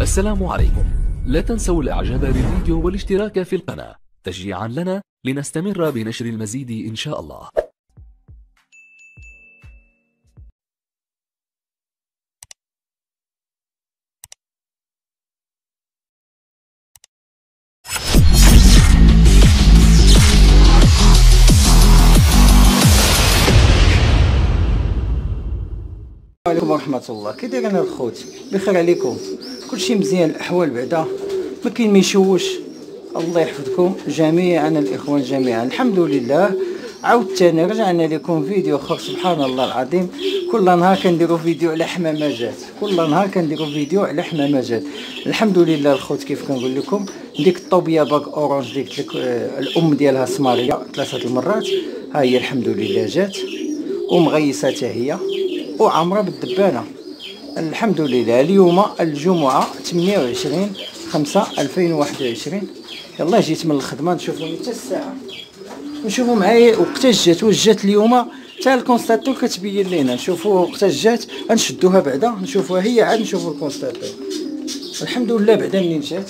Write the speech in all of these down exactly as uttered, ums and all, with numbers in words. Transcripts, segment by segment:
السلام عليكم. لا تنسوا الاعجاب بالفيديو والاشتراك في القناة تشجيعا لنا لنستمر بنشر المزيد ان شاء الله. السلام عليكم ورحمة الله. كي دايرين الخوت؟ بخير عليكم؟ كلشي مزيان؟ الاحوال بعدا ما كاين ما يشوش؟ الله يحفظكم جميعا الاخوان جميعا. الحمد لله عاود ثاني رجعنا لكم فيديو اخر. سبحان الله العظيم، كل نهار كنديروا فيديو على حمامات، كل نهار كنديروا فيديو على حمامات. الحمد لله الخوت، كيف كنقول لكم ديك الطوبيه باك اورانج ديك لك الام ديالها سماريه ثلاثه المرات، ها هي الحمد لله جات ومغيسه حتى هي وعامره بالدبانه. الحمد لله. اليوم الجمعه ثمانية وعشرين خمسة ألفين وواحد وعشرين. يلا جيت من الخدمه نشوفوا حتى الساعه، نشوفوا معايا وقتاش جات. واش جات اليوم حتى الكونستاتور كتبين لينا. نشوفوا وقتاش جات، غنشدوها بعدا نشوفوها هي، عاد نشوفوا الكونستاتور. الحمد لله بعدا منين جات.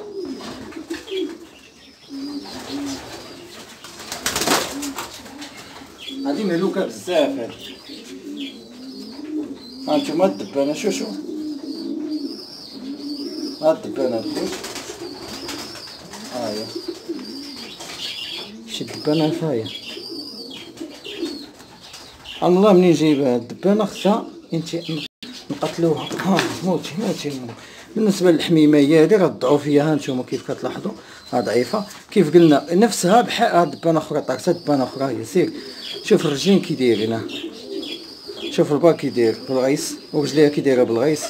هادي مهلوكه بزاف هادي. هانتوما الدبانه، شو شو ها الدبانه الخوت، ها هي شي دبانه فايه. الله منين جايبها الدبانه؟ خصها انت نقتلوها. ها موتي موتي. بالنسبه للحميمه هي هادي راه ضعوفيه، ها نتوما كيف كتلاحظوا ها ضعيفه. كيف قلنا نفسها بحال ها دبانه اخرى طاقتها دبانه اخرى هي. سير شوف الرجلين كي دايرين، شوف البا كي داير بالغيس ورجليها كي دايره بالغيس.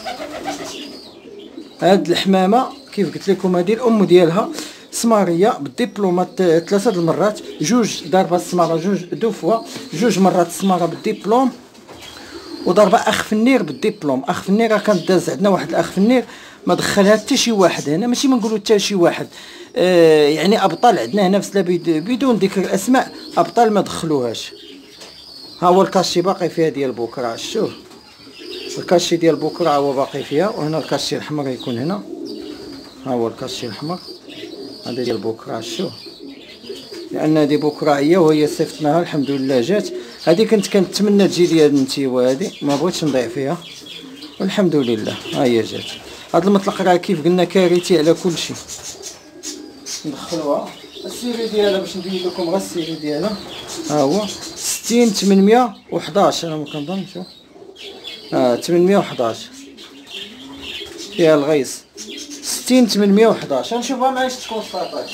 هاد الحمامه كيف قلت لكم هذه الام ديالها سماريه بالدبلومات ثلاثه المرات، جوج ضربه السماره، جوج دو فوا جوج مرات السماره بالدبلوم، وضربه اخ في النير بالدبلوم. اخ في النير راه كانت داز عندنا واحد الاخ في النير ما دخلها حتى شي واحد هنا، ماشي ما نقولوا حتى شي واحد، آه يعني ابطال عندنا هنا في سلابيد بدون ذكر الاسماء، ابطال ما دخلوهاش. ها هو الكاشي باقي فيها ديال بكره، شوف الكاشي ديال بكره هو باقي فيها. وهنا الكاشي الاحمر يكون هنا، ها هو الكاشي الاحمر هذا ديال بكره. شوف لان هذه بكره هي وهي صيفطناها الحمد لله جات. هذه كنت كنتمنى تجي لي هاد النتيوه هذه، ما بغيتش نضيع فيها والحمد لله ها هي جات. هذا المطلق راه كيف قلنا كارثي على كل شيء. ندخلوها السيري ديالها باش نبين لكم غير السيري ديالها. ها هو ستين ثمانمية وحداش انا ما كنظن. شوف اه ثمانمية وحداش فيها الغيس، ستين ثمانمية وحداش. غنشوفها معايا الكونستاطاج.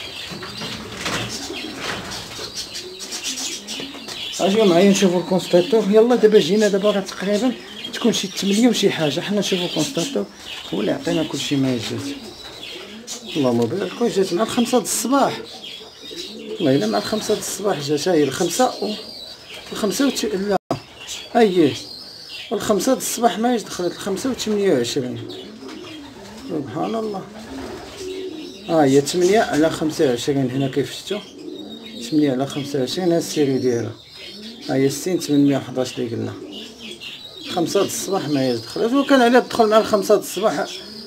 اجيو معايا نشوفوا الكونستاتور. يلا دابا جينا دابا راه تقريبا تكون شي ثمانية وشي حاجه. حنا نشوفوا الكونستاتور هو اللي عطينا كلشي ما جات. اللهم بارك. كون جات مع الخمسة د الصباح، والله الا مع الخمسة د الصباح جات. هاهي الخمسة و الخمسة وت... لا اييه والخمسة د الصباح ما دخلت الخمسة و ثمانية وعشرين. سبحان الله. ها هي ثمانية على خمسة وعشرين هنا كيف شفتوا، ثمانية على خمسة وعشرين ها السيري ديالها. ها هي ستين ثمانمية وحداش اللي قلنا. خمسة د الصباح ما دخلت، وكان عليها تدخل مع الخمسة د الصباح.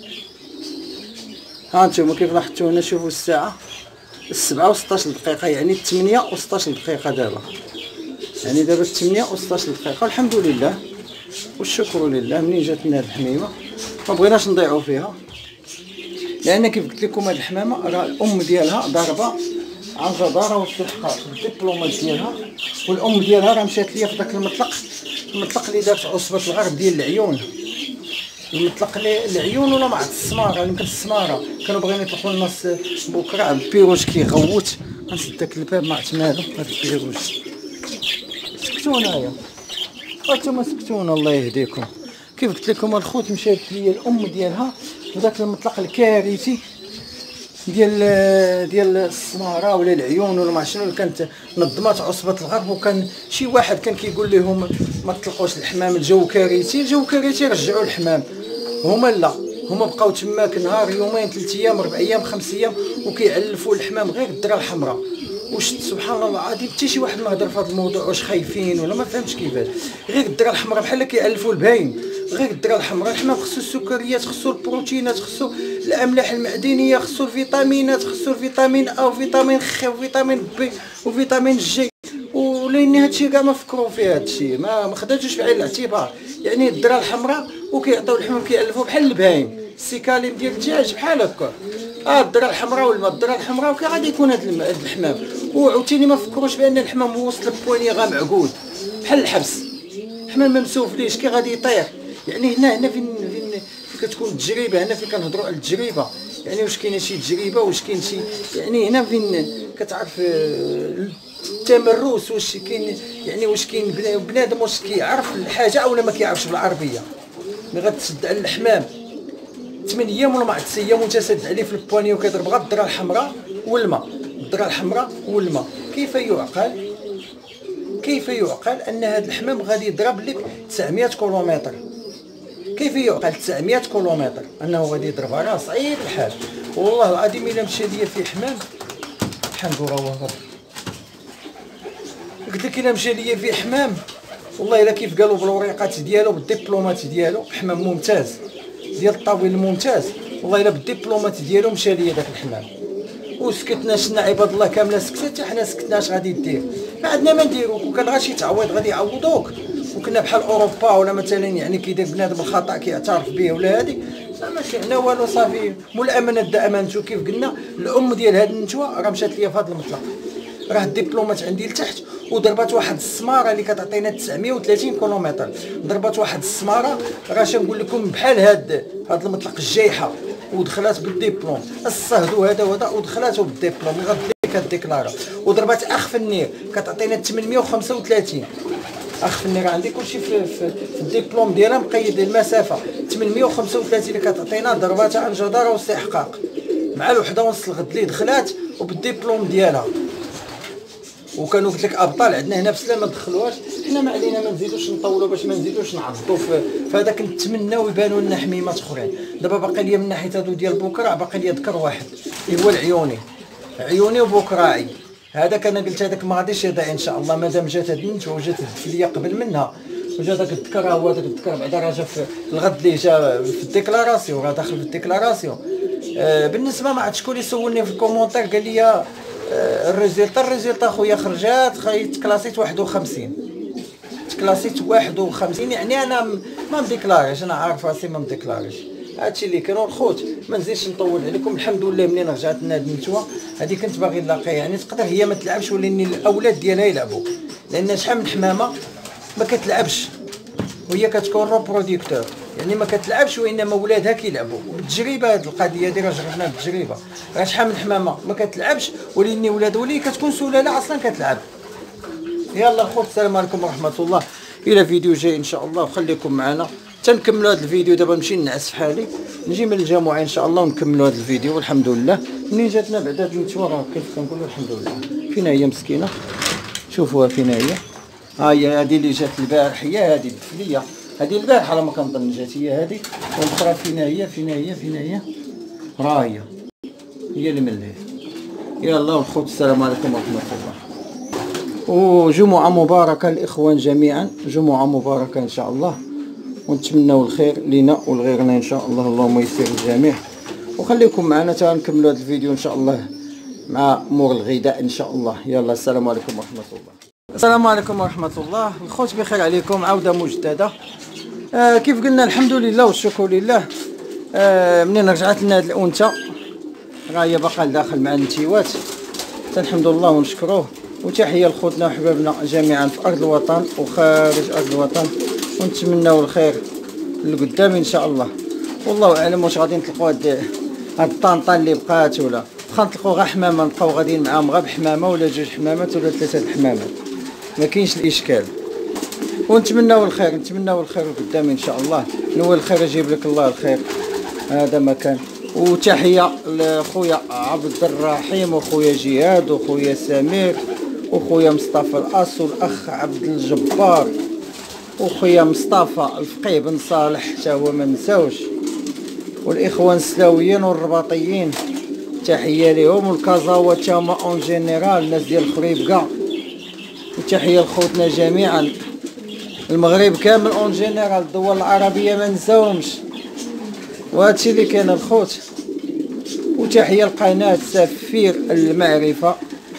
ها نتوما كيف لاحظتوا هنا شوفوا الساعه السبعة وستاش دقيقه، يعني الثمانية وستاش دقيقه دابا، يعني دابا الثمانية وستاش دقيقه. الحمد لله والشكر لله. منين جاتنا هاد الحميمه ما بغيناش نضيعوا فيها، لان كيف قلت لكم هاد الحمامه راه الام ديالها ضاربه عن جداره واستحقاق بالدبلومات ديالها، والام ديالها راه مشات ليا في داك المطلق، المطلق اللي دارت عصبه الغرب ديال العيون، المطلق العيون ولا مع السماره. يمكن السماره كانوا باغيين يطلقوا الناس بكره البيروج كيغوت. غنسد داك الباب ما عرفت مالو هاد البيروج. سكتونا يا انتوما سكتونا الله يهديكم. كيف قلت لكم الخوت مشات ليا الام ديالها وداك المطلق الكارثي ديال ديال السماره ولا العيون ولا ما شنو. كانت نظمات عصبه الغرب، وكان شي واحد كان كيقول لهم ما تطلقوش الحمام، الجو كارثي الجو كارثي رجعوا الحمام. هما لا، هما بقاو تماك نهار يومين ثلاث ايام ربع ايام خمس ايام وكيعلفوا الحمام غير الدرا الحمراء. واش سبحان الله العظيم حتى شي واحد ما هضر في هذا الموضوع، واش خايفين ولا ما فهمتش كيفاش. غير الدرا الحمراء بحال كيعلفوا البهايم، غير الدرا الحمراء الحمام خصو السكريات، خصو البروتينات، خصو الاملاح المعدنيه، خصو الفيتامينات، خصو الفيتامين ا وفيتامين خ وفيتامين بي وفيتامين جي، ولين هادشي كاع ما فكروا فيه، هادشي ما ما خداتوش في عين الاعتبار. يعني الدرا الحمراء وكيعطيو الحمام كيعلفوا بحال البهايم، السيكاليم ديال الدجاج بحال هكا. اه الدرا الحمراء والماء، الدرا الحمراء وكي غادي يكون هاد الحمام. وعاوتاني ما فكروش بان الحمام وصل لبواني غا معقود بحال الحبس، الحمام ما مسوفليش كي غادي يطير. يعني هنا هنا فين فين كتكون التجربه، هنا فين كنهضروا على التجربه. يعني واش كاينه شي تجربه، واش كاين شي، يعني هنا فين كتعرف التمرس، واش كاين يعني واش كاين بنادم واش كيعرف الحاجه ولا ما كيعرفش بالعربيه. ملي غتسد على الحمام ثمان ايام ولا ما عاد تسع ايام وانت ساد عليه في البواني وكيضرب غير الدرا الحمراء والماء، الدرا الحمراء والماء. كيف يعقل كيف يعقل ان هذا الحمام غادي يضرب لك تسعمائة كيلومتر؟ كيف يعقل تسعمائة كيلومتر انه غادي يضربها؟ راه صعيب الحال والله العظيم. الا مشى ليا في حمام بحال نقول راه قلت لك، الا مشى ليا في حمام والله الا كيف قالوا بالوريقات ديالو بالدبلومات ديالو، حمام ممتاز ديال الطاويل الممتاز، والله الا بالدبلومات ديالو مشى ليا داك الحمام. وسكتنا شنا عباد الله كامله سكتت، حتى حنا سكتنا اش غادي دير؟ ما عندنا ما نديرو. وكان غير شي تعويض غادي يعوضوك، وكنا بحال اوروبا ولا مثلا يعني كيدير بنادم الخطا كيعترف به ولا هادي، ما كاين والو صافي. مول الامانه دا امانته. كيف قلنا الام ديال هاد النتوى راه مشات ليا في هذا المطلق، راه الدبلومات عندي لتحت، وضربات واحد السماره اللي كتعطينا تسعمائة وثلاثين كيلومتر، ضربات واحد السماره راه شنقول لكم بحال هاد هاد المطلق الجايحه، ودخلات بالدبلوم الصهدو هذا وهذا ودخلاتو بالدبلوم غير ديك الديكلارا. وضربات اخ في النير كتعطينا ثمانمائة وخمسة وثلاثين، اخ في النير عندي كلشي في, في, في الدبلوم ديالها مقيد المسافه ثمانمائة وخمسة وثلاثين اللي كتعطينا ضربات عن جداره واستحقاق مع الوحده ونص الغد اللي دخلات وبالدبلوم ديالها. وكانوا قلت لك ابطال عندنا هنا بسلام ما دخلوهاش. حنا ما علينا ما نزيدوش نطولوا باش ما نزيدوش نعضوا في هذاك. نتمناو يبانوا لنا حميمات اخرين. دابا باقي ليا من ناحيه هادو ديال بوكرا باقي ليا ذكر واحد اللي هو العيوني، عيوني وبوكراعي. هذاك انا قلت هذاك ما غاديش يضيع ان شاء الله مادام جات هاد النتوى وجات الدفليه قبل منها وجا داك الذكر. هو داك الذكر بعدا راه جا في الغد اللي جا في الديكلاراسيون، راه داخل في الديكلاراسيون. آه بالنسبه ما عاد شكون اللي سولني في الكومونتير قال لي الريزلتا الريزلتا خويا خرجات تكلاسيت واحد وخمسين، تكلاسيت واحد وخمسين. يعني انا ما مديكلاريش، انا عارف راسي ما مديكلاريش. هادشي اللي كانوا الخوت. ما نزيدش نطول عليكم. الحمد لله منين رجعت لنا هاد النتوى هادي كنت باغي نلاقيها. يعني تقدر هي ما تلعبش ولكن الاولاد ديالها يلعبوا، لان شحال من حمامه ما كتلعبش وهي كتكون روبروديكتور، يعني ما كتلعبش وانما ولادها كيلعبوا. وبالتجربه هاد القضيه هادي راه جربناها بالتجربه. راه شحال من حمامه ما كتلعبش ولكن ولاد ولي كتكون سلاله اصلا كتلعب. يلا الخوت السلام عليكم ورحمه الله. الى فيديو جاي ان شاء الله وخليكم معنا تنكملوا هذا الفيديو. دابا نمشي نعس في حالي نجي من الجامعه ان شاء الله ونكملوا هذا الفيديو. والحمد لله منين جاتنا بعد هاد النتوى راه كيف كنقولوا الحمد لله. فين هي مسكينه؟ شوفوها فين هي. ها هي هذه اللي جات البارح، هي هذه الدفليه هذه البارح على ما كنظن جات هي هذه. والاخرى فين هي فين هي فين هي راه هي هي اللي من الليل. يلا الخوت السلام عليكم ورحمه الله. وجمعه مباركه الاخوان جميعا، جمعه مباركه ان شاء الله، ونتمنوا الخير لنا ولغيرنا ان شاء الله. اللهم يسر الجميع. وخليكم معنا تا نكملوا هذا الفيديو ان شاء الله مع امور الغذاء ان شاء الله. يلا السلام عليكم ورحمه الله. السلام عليكم ورحمه الله. الخوت بخير عليكم، عوده مجدده. آه كيف قلنا الحمد لله والشكر لله. آه منين رجعت لنا هاد الانثى راه هي باقا داخل مع النتيوات، الحمد لله ونشكروه. وتحيه لخوتنا وحبابنا جميعا في ارض الوطن وخارج ارض الوطن، ونتمناو الخير لقدام ان شاء الله. والله اعلم واش غادي نطلقوا هاد هاد الطنطا اللي بقات، ولا واخا نطلقوا غير حمامه نبقاو غاديين معاهم غير بحمامه ولا جوج حمامات ولا ثلاثه حمامات، ما كاينش الاشكال. ونتمناو الخير نتمناو الخير قدام ان شاء الله. نوال الخير يجيب لك الله الخير. هذا ما كان. وتحيه لخويا عبد الرحيم وخويا جهاد وخويا سمير وخويا مصطفى الاص والاخ عبد الجبار وخويا مصطفى الفقيه بن صالح حتى هو ما نساوش، والاخوان السلاويين والرباطيين تحيه ليهم والكازاوا تاهما اون جينيرال الناس ديال الخريبكا، وتحيه لخوتنا جميعا المغرب كامل اون جينيرال، الدول العربيه ما نساوهمش، وهادشي اللي كاين الخوت. وتحيه لقناه سفير المعرفه،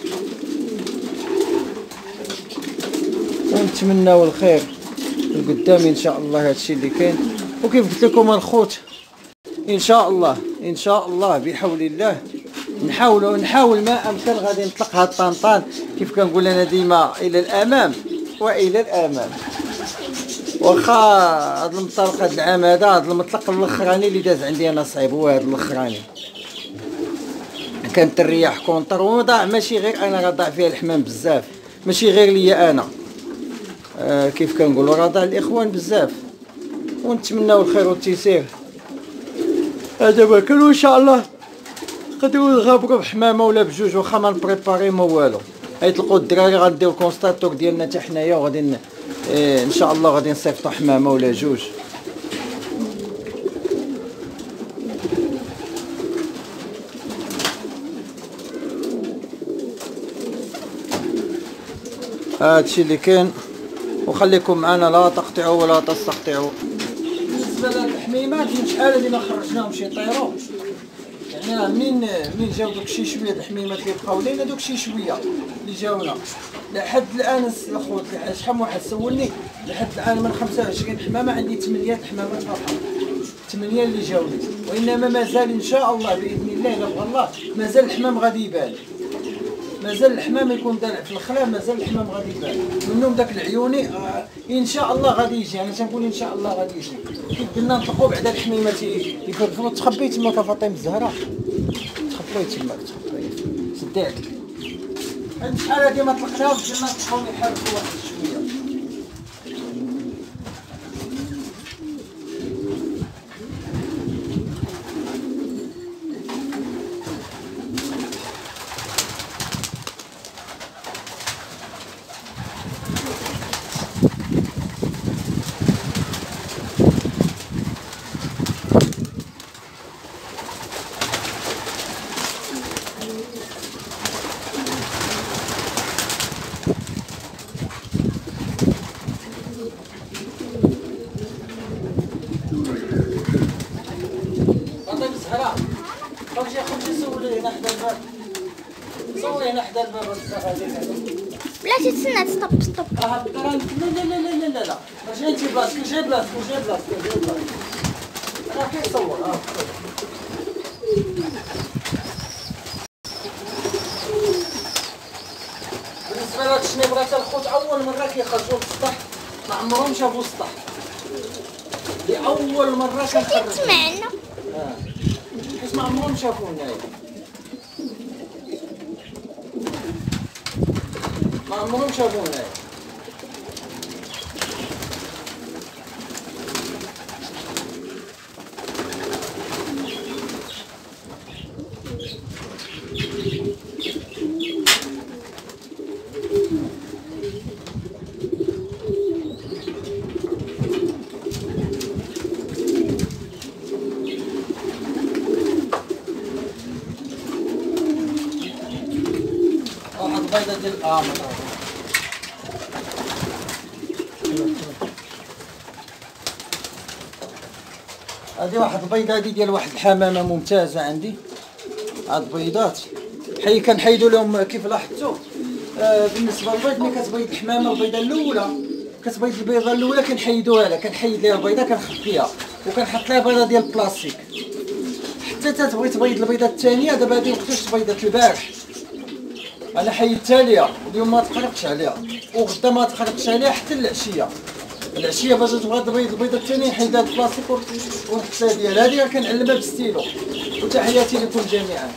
ونتمناو الخير لقدام ان شاء الله. هادشي اللي كاين، وكيف قلت لكم الخوت ان شاء الله ان شاء الله بحول الله نحاولوا نحاول ما امكن غادي نطلق هاد الطنطان كيف كنقول انا ديما الى الامام والى الامام. واخا هاد المطلق هاد العام هذا هاد المطلق الاخراني اللي داز عندي انا صعيب، هو هاد الاخراني كانت الرياح كونطر وضاع، ماشي غير انا راه ضاع فيها الحمام بزاف، ماشي غير ليا انا، آه كيف كنقولوا راه ضاع الاخوان بزاف. ونتمناو الخير والتيسير. هذا ما كان ان شاء الله غاديو نغابرو بحمامه ولا بجوج، واخا ما نبريباري ما والو. غيطلقوا الدراري غنديو الكونستاتور ديالنا حتى حنايا، وغادي إيه ان شاء الله غادي نصيفطوا حمامه ولا جوج. هادشي اللي كاين، وخليكم معنا لا تقطعوا ولا تستقطعوا. بالنسبه للحميمات شحال هادي ما خرجناهم شي طيرو، يعني منين منين جاو دوك شي شويه د الحميمات اللي بقاو لينا، دوك شي شويه اللي جاونا لحد الان الخوت. شحال من واحد سولني لحد الان من خمسة وعشرين حمامه عندي ثمانية الحمامات فقط، ثمانية اللي جاوني، وانما مازال ان شاء الله باذن الله الا بغى الله مازال الحمام غادي يبان، مازال الحمام يكون دالع في الخلا، مازال الحمام غادي يبان منهم داك العيوني. آه ان شاء الله غادي يجي، انا تنقول ان شاء الله غادي يجي. كيف قلنا نطلقوا بعدا الحميمات يفرفروا. تخبي تما كفاطمه الزهراء، تخبي تما تخبي سدي عليك. هاد شحال هادي ما طلقناهمش، قلنا نطلقوا يحركوا واحد شويه. خرجي خرجي سولي هنا حدا الباب، صوري هنا حدا الباب هذيك. بلاتي تسنى ستوب ستوب. اه لا لا لا لا لا لا رجعي انتي بلاصتك، جاي بلاصتك جاي بلاصتك جاي بلاصتك. راه كيصور. اه بالنسبه لهاد الشنيبرات الخوت اول مره كيخرجوا للسطح، ما عمرهم شافوا السطح، لأول مرة كنخرج. تسمعنا؟ اه حيت ما عمرهم شافونا هنايا، ما عمرهم شافونا هنايا. البيضة ديال اه هادي واحد البيضة هادي ديال واحد الحمامة ممتازة عندي. هاد البيضات حي كنحيدو لهم كيف لاحظتوا. آه بالنسبة للبيض ملي كتبيض الحمامة البيضة الأولى، كتبيض البيضة الأولى كنحيدوها لها، كنحيد ليها البيضة كنخفيها وكنحط لها بيضة ديال البلاستيك حتى تتبغي تبيض البيضة الثانية. دابا هادي وقتاش تبيضات البارح انا حيدتها ليها، اليوم ما تقرقش عليها وغدا ما تقرقش عليها حتى العشيه. العشيه باش تبغى تبيض البيضه الثانيه نحيدها البلاستيك ونحطها ديالها. هذه كنعلمها بالستيلو. وتحياتي لكم جميعا،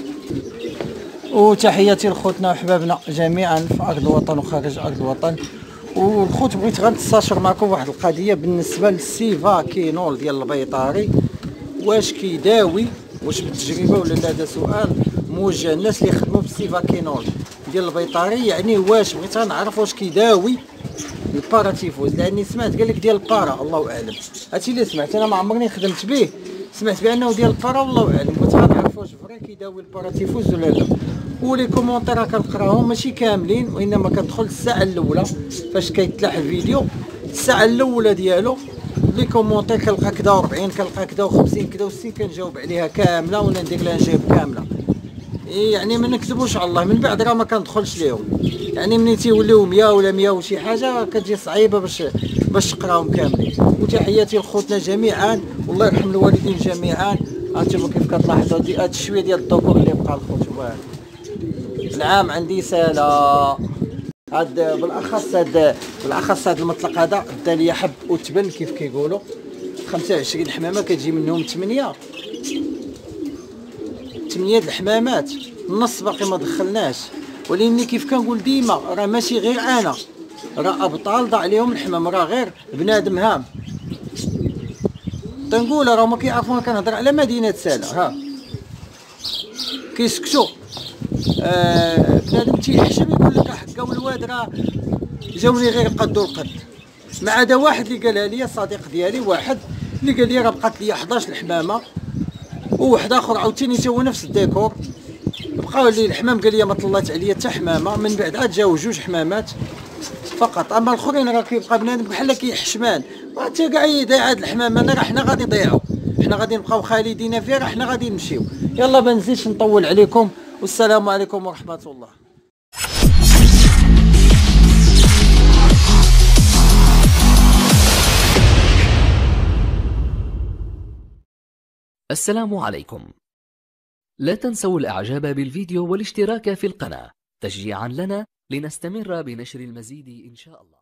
وتحياتي لخوتنا وحبابنا جميعا في ارض الوطن وخارج ارض الوطن. والخوت بغيت غنستشر معكم واحد القضيه بالنسبه للسيفاكينول ديال البيطاري، واش كيداوي؟ واش بالتجربه ولا لا؟ هذا سؤال موجه الناس اللي يخدموا بالسيفاكينول ديال البيطاري. يعني واش بغيت نعرف واش كيداوي الباراتيفوز، لاني سمعت قال لك ديال البارا، الله اعلم. هادشي اللي سمعت انا، ما عمرني خدمت به، سمعت بانه ديال البارا والله اعلم. كنت غنعرف نعرفوا واش فري كيداوي الباراتيفوز ولا لا. ولي كومونتير كنقراهم ماشي كاملين، وانما كندخل الساعه الاولى فاش كيتلاح الفيديو، الساعه الاولى ديالو لي كومونتير كنلقى كدا أربعين، كنلقى كدا وخمسين، كدا وستين، كنجاوب عليها كامله ولا ندير لها نجاوب كامله. يعني ما نكذبوش على الله، من بعد راه ما كندخلش ليهم. يعني ملي تيوليو مية ولا مية وشي حاجه كتجي صعيبه باش باش تقراهم كاملين. وتحياتي لخوتنا جميعا، والله يرحم الوالدين جميعا. هانتوما كيف كتلاحظوا هاد الشويه ديال الضوء اللي بقى الخوت. العام عندي سالا هاد بالاخص هاد بالاخص هاد المطلق هذا بدا ليا حب وتبن كيف كيقولوا. خمسة وعشرين حمامه كتجي منهم ثمانية ثمانية د الحمامات، النص باقي ما دخلناش. ولكن كيف كنقول ديما راه ماشي غير انا، راه ابطال ضاع عليهم الحمام، راه غير بنادم هام. تنقول راه ما كيعرفونا كنهضر على مدينه سالا، ها كيسكتوا. آه بنادم تيحشم يقول لك حكاو الواد راه جاوني غير قد والقد. ما عدا واحد اللي قالها لي صديق ديالي، واحد اللي قال لي راه بقات لي حداش الحمامه، وواحد اخر عاوتاني تا هو نفس الديكور بقاو لي الحمام، قال لي ما طلعت عليا حتى حمامه. من بعد عاد جاو جوج حمامات فقط. اما الاخرين راه كيبقى بنادم بحال كيحشمان، وحتى كاع يضيع هاد الحمام. انا راه حنا غادي نضيعو، حنا غادي نبقاو خالدين فيها، راه حنا غادي نمشيو. يلا ما نزيدش نطول عليكم، والسلام عليكم ورحمه الله. السلام عليكم. لا تنسوا الاعجاب بالفيديو والاشتراك في القناة تشجيعا لنا لنستمر بنشر المزيد إن شاء الله.